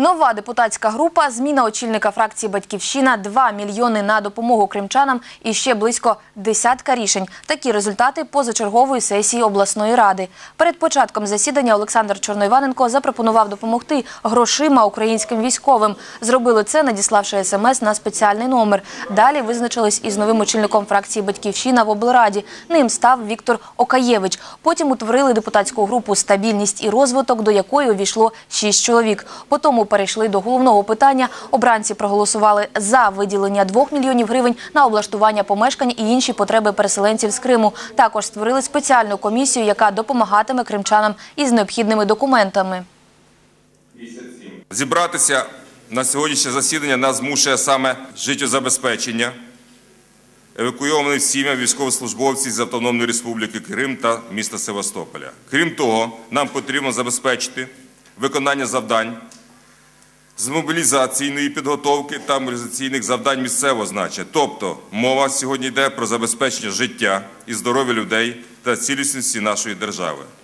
Нова депутатська група, зміна очільника фракції «Батьківщина», 2 мільйони на допомогу кримчанам і ще близько десятка рішень. Такі результати позачергової сесії обласної ради. Перед початком засідання Олександр Чорноіваненко запропонував допомогти грошима українським військовим. Зробили це, надіславши СМС на спеціальний номер. Далі визначились із новим очільником фракції «Батьківщина» в облраді. Ним став Віктор Окаєвич. Потім утворили депутатську групу «Стабільність і розвиток», до якої увійшло 6 чоловік. Потім перейшли до головного питання. Обранці проголосували за виділення 2 мільйонів гривень на облаштування помешкань і інші потреби переселенців з Криму. Також створили спеціальну комісію, яка допомагатиме кримчанам із необхідними документами. Зібратися на сьогоднішнє засідання нас змушує саме життєзабезпечення евакуйованих сім'ям військовослужбовців з Автономної Республіки Крим та міста Севастополя. Крім того, нам потрібно забезпечити виконання завдань з мобілізаційної підготовки та мобілізаційних завдань місцевого значення. Тобто мова сьогодні йде про забезпечення життя і здоров'я людей та цілісності нашої держави.